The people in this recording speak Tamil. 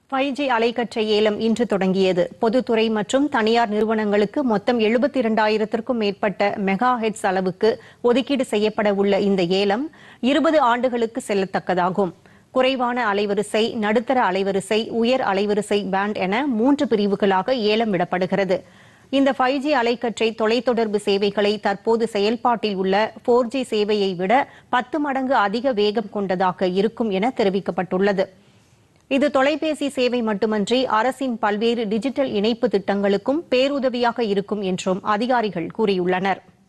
5G அலைக்கற்றை ஏலம் இன்று தொடங்கியது. பொதுத்துறை மற்றும் தனியார் நிறுவனங்களுக்கு மொத்தம் 72,000க்கும் மேற்பட்ட மெகா ஹெர்ட்ஸ் அளவுக்கு ஒதுக்கீடு செய்யப்பட உள்ள இந்த ஏலம் 20 ஆண்டுகளுக்கு செல்லத்தக்கதாகும். குறைவான அலைவரிசை, நடுத்தர அலைவரிசை, உயர் அலைவரிசை பேண்ட் என 3 பிரிவுகளாக ஏலம் விடப்படுகிறது. இந்த 5G அலைக்கற்றை தொலைத்தொடர்பு சேவைகளை தற்போது செயல்பாட்டில் உள்ள 4G சேவையை விட 10 மடங்கு அதிக வேகம் கொண்டதாக இருக்கும் என தெரிவிக்கப்பட்டுள்ளது. இது தொலைபேசி சேவை மட்டுமன்றி அரசின் பல்வேறு டிஜிட்டல் இணைப்பு திட்டங்களுக்கும் பேருதவியாக இருக்கும் என்றும் அதிகாரிகள் கூறியுள்ளனர்.